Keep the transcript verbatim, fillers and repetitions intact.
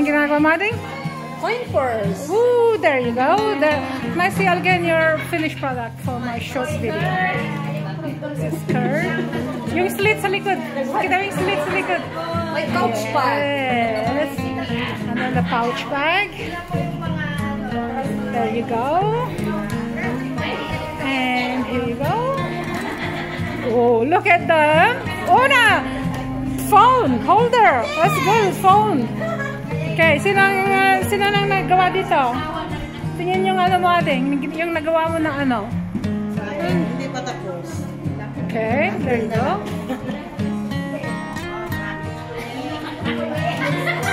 ginagawa mo, Ading? Coin purse. Ooh, there you go. There. Can I see again your finished product for my short video? This skirt. Yung slit sa likod. Kita mo yung slit sa likod. My pouch yes. bag. Yes. And then the pouch bag. There you go. And here you go. Oh, look at them. Una! Phone holder. That's good. Phone. Okay, sino ang, sino nang nagawa dito? Tingnan yung ano mo, Ading. Yung nagawa mo ng ano. Hindi pa tapos. Okay, there you go.